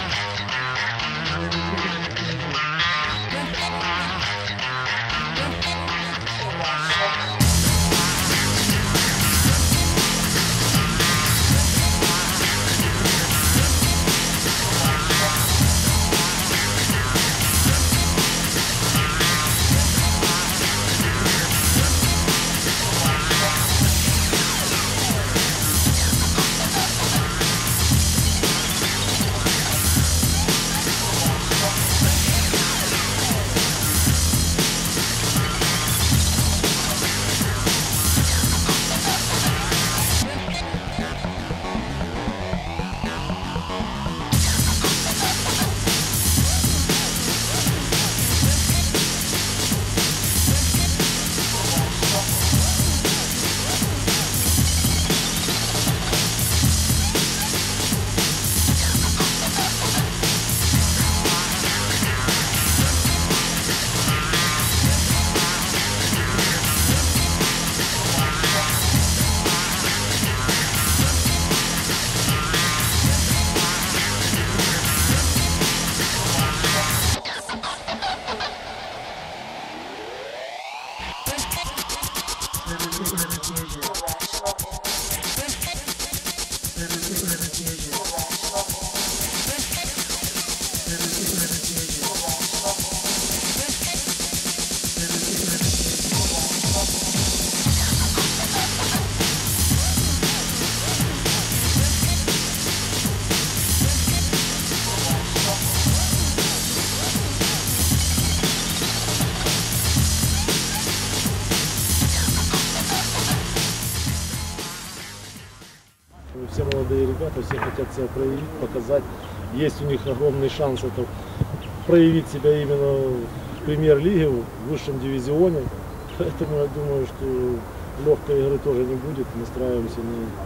Все молодые ребята, все хотят себя проявить, показать. Есть у них огромный шанс это проявить себя именно в премьер-лиге, в высшем дивизионе. Поэтому я думаю, что легкой игры тоже не будет. Настраиваемся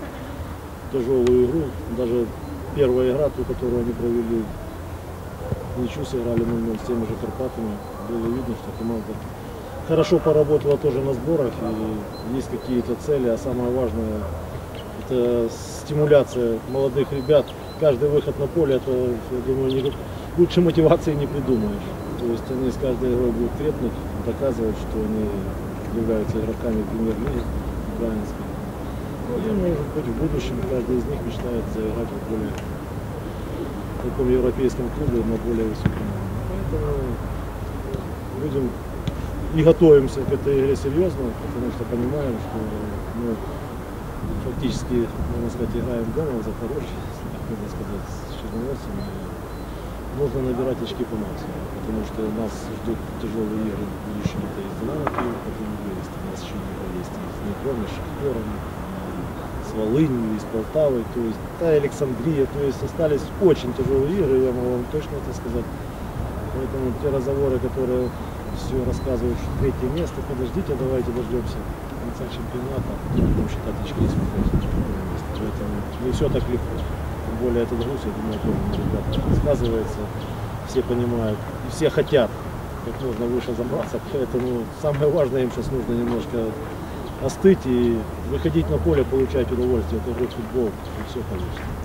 на тяжелую игру. Даже первая игра, ту, которую они провели, ничью сыграли 0-0 с теми же Карпатами. Было видно, что команда хорошо поработала тоже на сборах. И есть какие-то цели, а самое важное — это стимуляция молодых ребят. Каждый выход на поле, это, я думаю, лучше мотивации не придумаешь. То есть они с каждой игрой будут крепнуть, доказывать, что они являются игроками премьер-лиги украинской. И, может быть, в будущем каждый из них мечтает заиграть в более таком европейском клубе на более высоком уровне. Поэтому будем и готовимся к этой игре серьезно, потому что понимаем, что мы фактически, можно сказать, играем дома в Запорожье, можно сказать, с Черноморцем. Нужно набирать очки по максимуму, потому что нас ждут тяжелые игры в будущем. Это из Динамо Киев, потом выезд. У нас еще есть с Днепром, с Шахтером, с Волынью, с Полтавой, то есть Александрия. То есть остались очень тяжелые игры, я могу вам точно это сказать. Поэтому те разговоры, которые все рассказывают, что третье место, подождите, давайте дождемся конца чемпионата, будем считать очки и смотреть. Поэтому не все так легко. Тем более этот груз, я думаю, тоже на ребят сказывается. Все понимают и все хотят как можно выше забраться. Поэтому самое важное им сейчас нужно немножко остыть и выходить на поле, получать удовольствие от игры в футбол, и все получится.